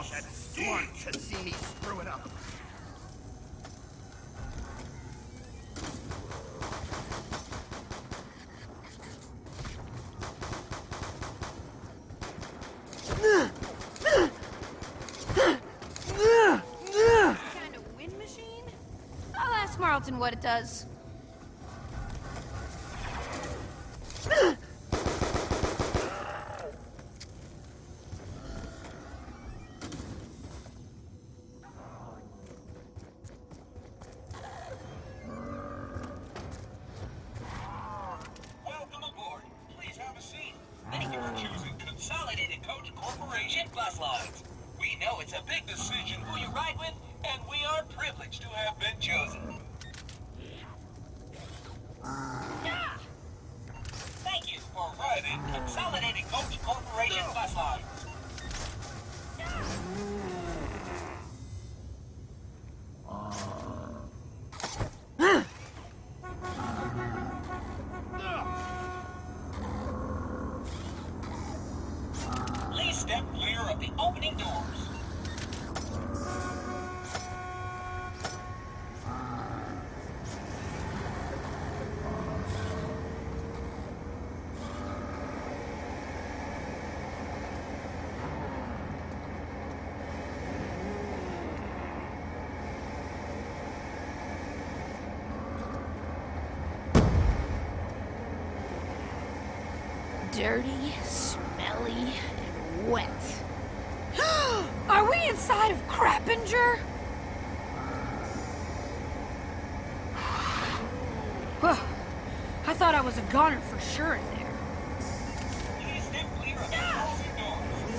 That's smart to see me screw it up. Kind of wind machine? I'll ask Marlton what it does. Welcome aboard. Please have a seat. Thank you for choosing Consolidated Coach Corporation Bus Lines. We know it's a big decision who you ride with, and we are privileged to have been chosen. Thank you for riding Consolidated Coach Corporation Bus Lines. Please step clear of the opening doors. Dirty, smelly, and wet. Are we inside of Crappinger? I thought I was a goner for sure in there. Please step clear of the closing doors.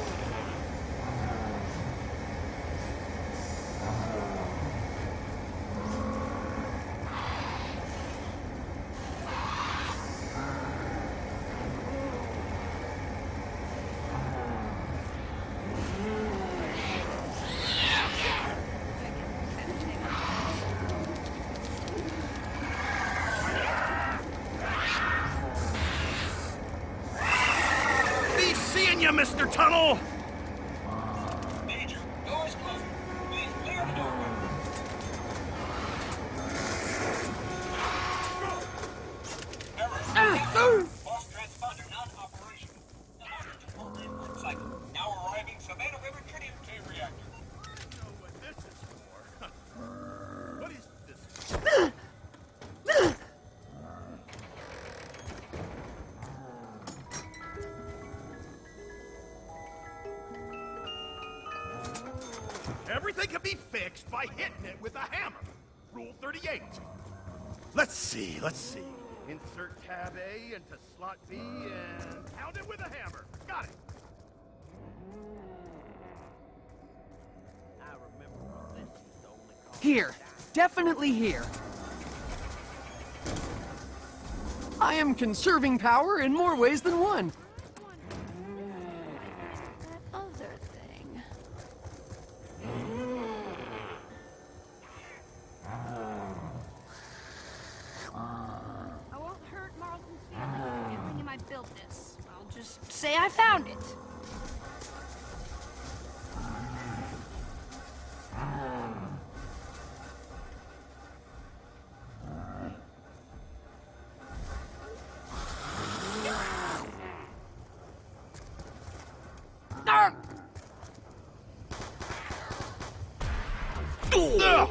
Be seeing you, Mr. Tunnel! Major, doors closed. Please clear the doorway. Error. False transponder not operational. The oxygen pulled in one cycle. Now arriving Savannah River Tritium reactor. I know what this is for. What is this? Everything can be fixed by hitting it with a hammer. Rule 38. Let's see. Insert tab A into slot B and pound it with a hammer. Got it. I remember when this was the only car. Here. Definitely here. I am conserving power in more ways than one. That other thing. I won't hurt Marlton's feelings feeling he might build this. I'll just say I found it. Ugh.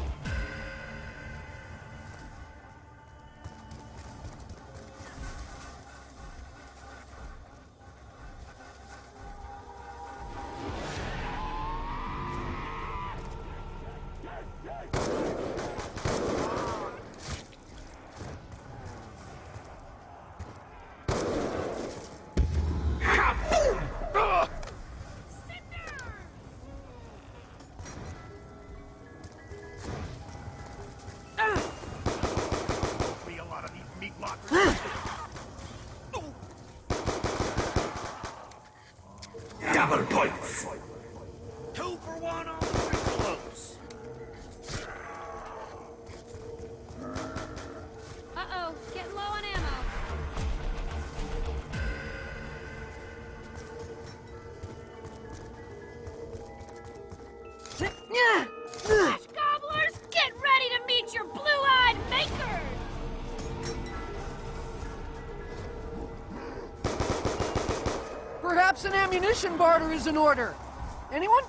Be a lot of these meat lockers. Double points. 2 for 1 on close. Uh-oh, getting low on ammo. Flesh gobblers, get ready to meet your blue-eyed maker! Perhaps an ammunition barter is in order. Anyone?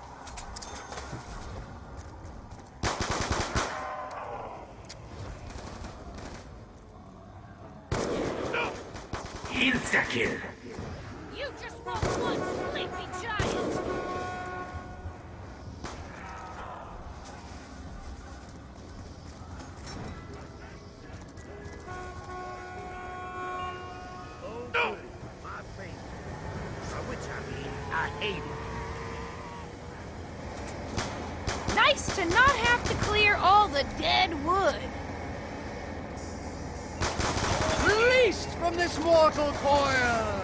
Insta-kill. You just rolled one sleepy giant! Oh, my favorite. By which I mean, I hate it. Nice to not have to clear all the dead wood. Released from this mortal coil!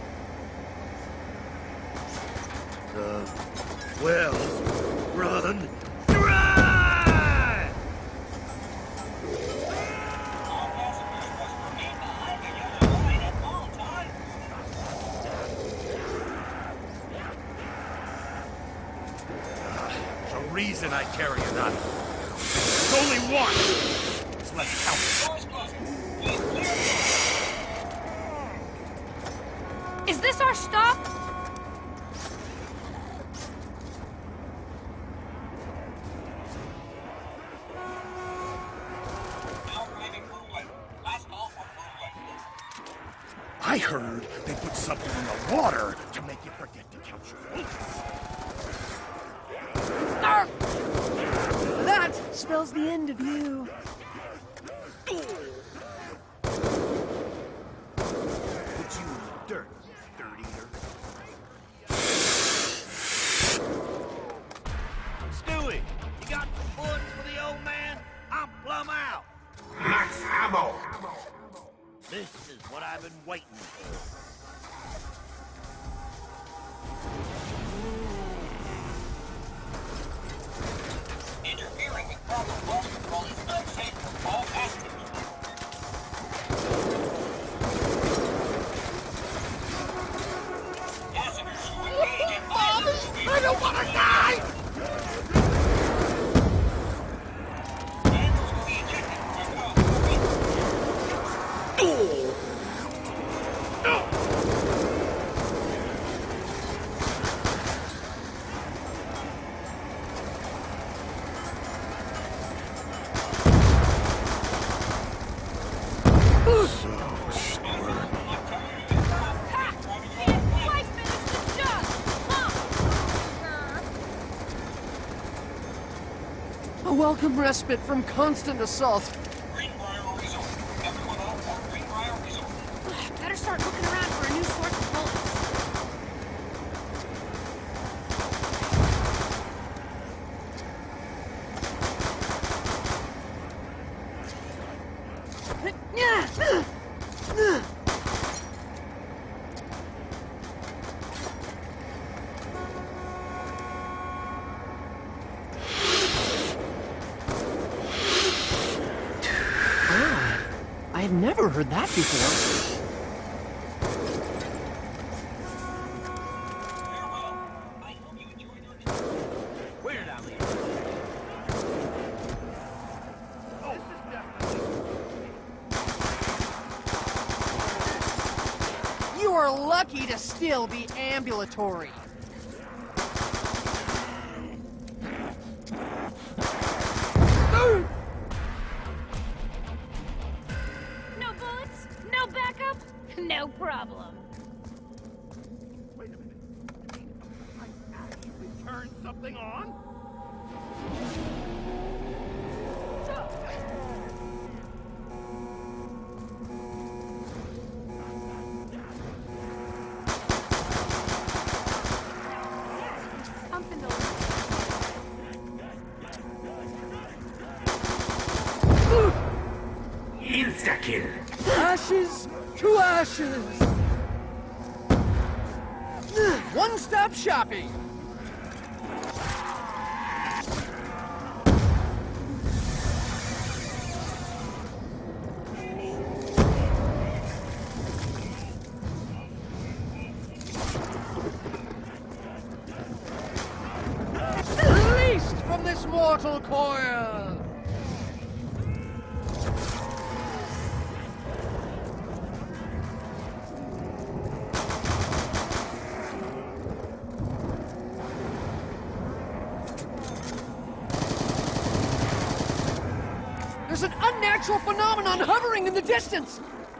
The wells run dry! All passengers must remain behind the yellow line at all times. There's a reason I carry a knife. There's only one! So let's count it. Doors closing. Please clear. Is this our stop? Now arriving Brooklyn. Last call for Brooklyn. I heard they put something in the water to make you forget to count your bullets. That spells the end of you. Put you in the dirt, dirt eater. Stewie, you got the bullets for the old man? I'm plumb out. Max ammo. This is what I've been waiting for. Interfering with proper roll control is unsafe for all passengers. Passengers who engage in violence will be I don't want to die! Vandals will be ejected from Ha! Can't quite finish the job! A welcome respite from constant assault. Greenbrier Resort. Everyone on board Greenbrier Resort. Better start looking around for a new source of bullets. I had never heard that before. Farewell. I hope you enjoyed your trip. Where did I leave? Oh, this is definitely. You are lucky to still be ambulatory. No bullets? No backup? No problem. Wait a minute. I actually turned something on? Something to Insta-kill. Ashes to ashes. One-stop shopping. Released from throttle coil! There's an unnatural phenomenon hovering in the distance!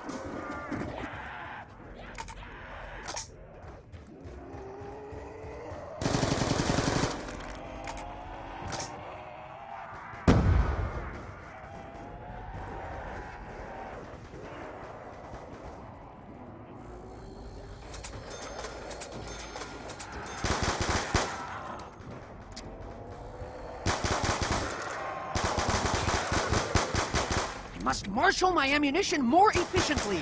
Must marshal my ammunition more efficiently.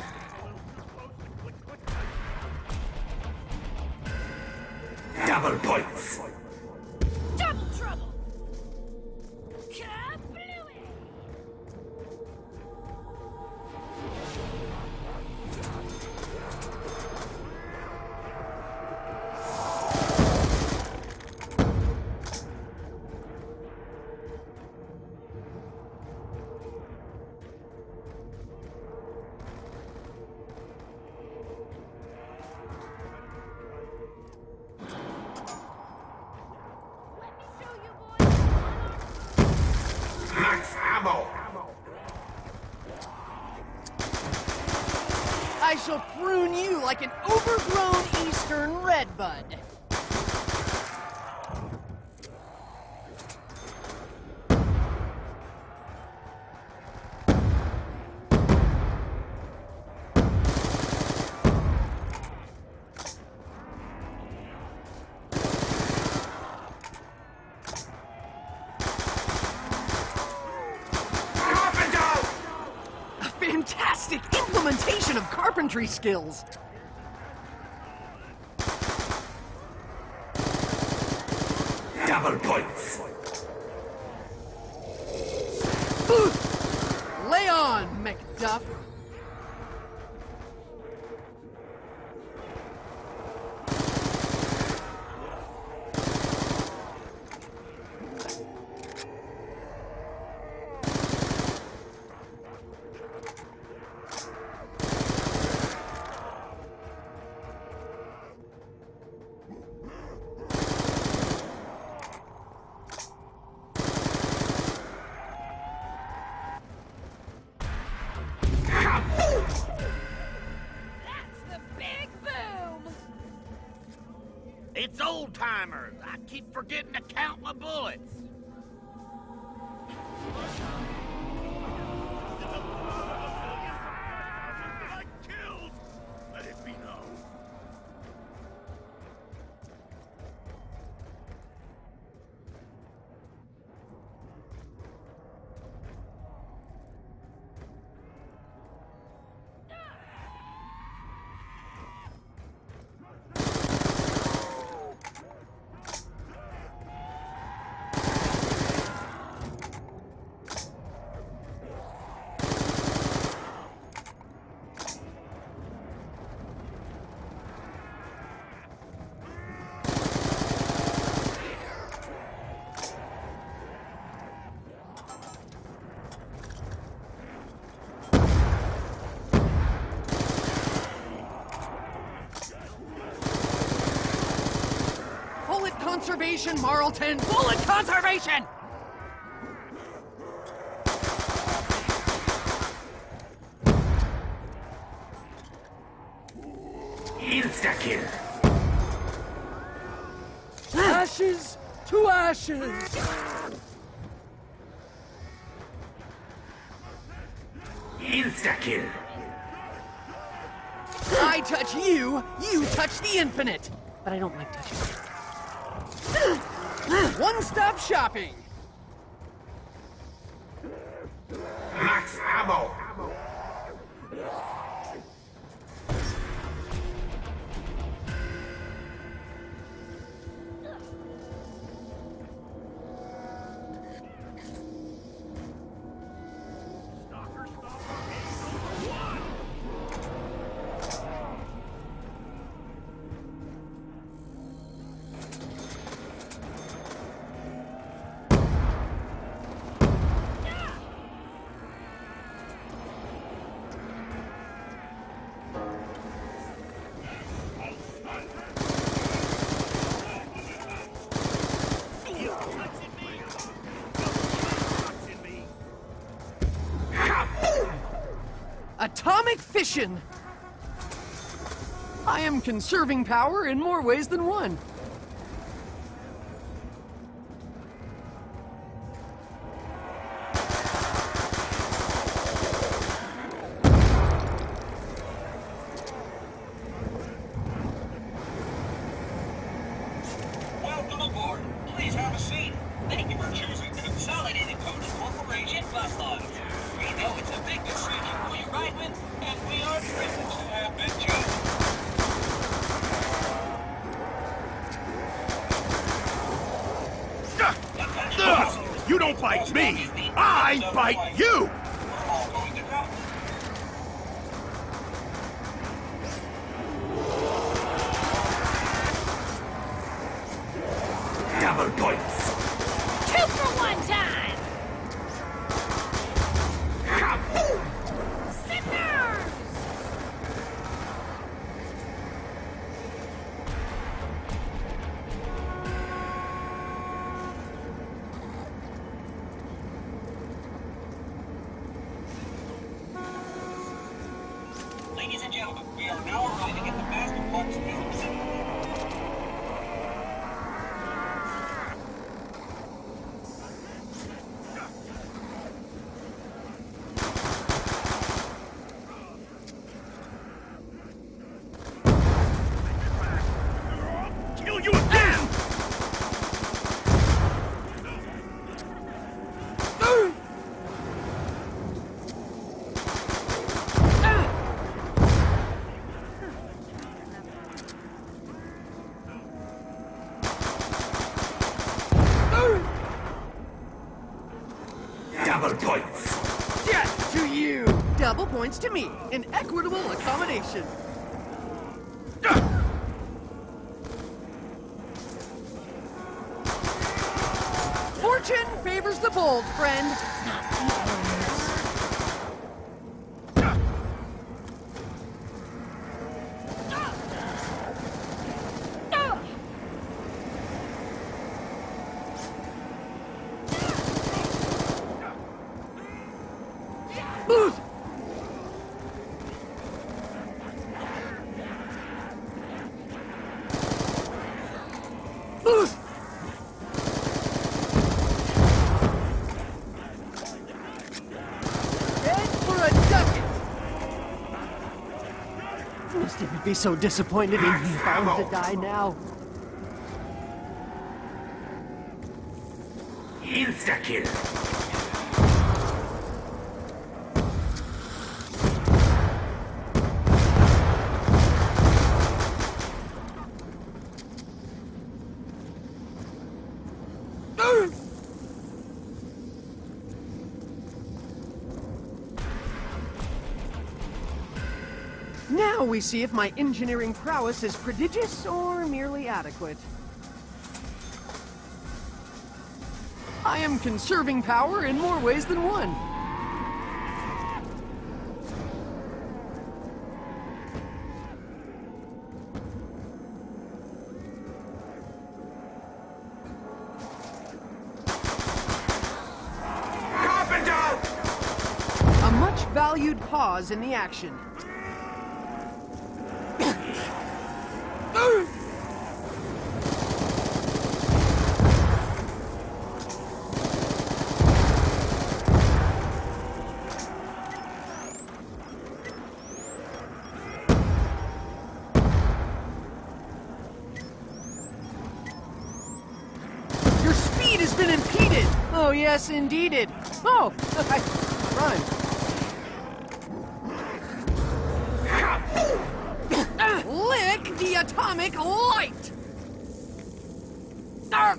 Double points. Double trouble! Kablooey! Let me show you boys. Max ammo. I shall prune you like an overgrown eastern redbud. Carpenter! A fantastic implementation of carpentry skills. Double points. Lay on, McDuff. That's the big boom! It's old timers. I keep forgetting to count my bullets. I killed! Let it be known. Bullet conservation, Marlton! Bullet conservation! Insta-kill. Ashes to ashes! Insta-kill. I touch you, you touch the infinite! But I don't like touching it. One-stop shopping! Max ammo. Stalker, stalker, one! like fission. I am conserving power in more ways than one. Welcome aboard. Please have a seat. Thank you for choosing Consolidated Coach Corporation Bus Lines. We know it's a big decision who you ride with, and we are privileged to have been chosen. You don't bite me! I bite you! We're all going to drop. Double points. 2 for 1 time! Sinners! Ladies and gentlemen, we are now arriving at the Master Parks Music Center. Kill you again! Double points. Death to you! Double points to me, an equitable accommodation. Fortune favors the bold, friend. Ugh. Ugh. Head for a ducat. Must even be so disappointed in you bound to die now. Insta-kill. Now we see if my engineering prowess is prodigious or merely adequate. I am conserving power in more ways than one. Carpenter! A much valued pause in the action. Your speed has been impeded. Oh, yes, indeed it. Oh, rhyme. Lick the atomic light! Ah!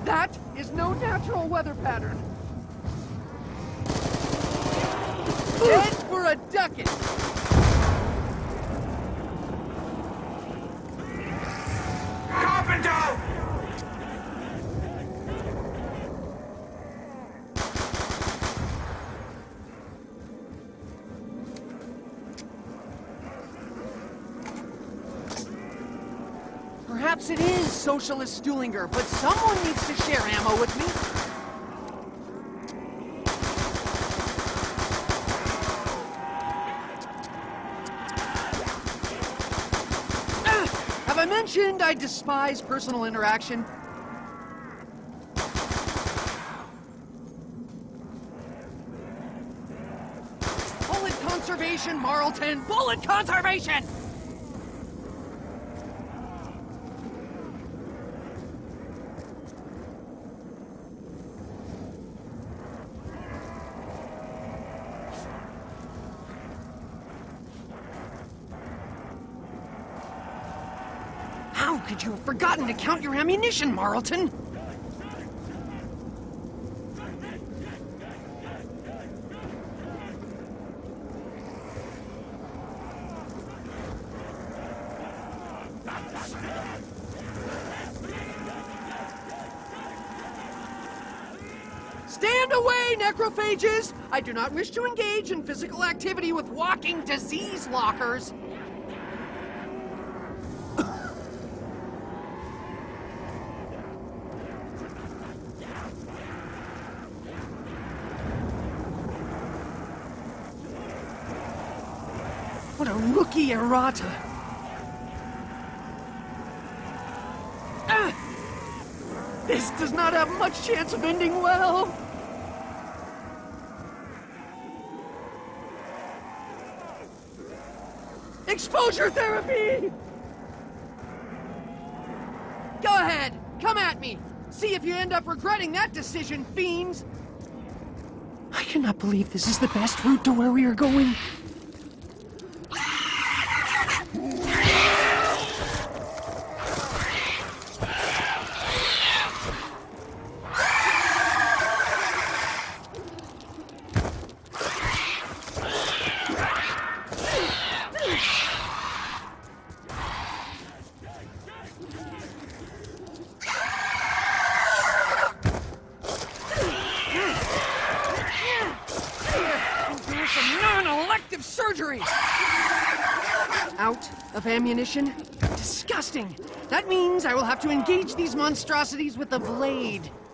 That is no natural weather pattern. Head for a ducking. Carpenter! Perhaps it is Socialist Stuhlinger, but someone needs to share ammo with me. Have I mentioned I despise personal interaction? Bullet conservation, Marlton! Bullet conservation! How could you have forgotten to count your ammunition, Marlton? Stand away, necrophages! I do not wish to engage in physical activity with walking disease lockers. What a rookie errata. This does not have much chance of ending well. Exposure therapy! Go ahead, come at me. See if you end up regretting that decision, fiends. I cannot believe this is the best route to where we are going. Non-elective surgery! Out of ammunition? Disgusting! That means I will have to engage these monstrosities with a blade.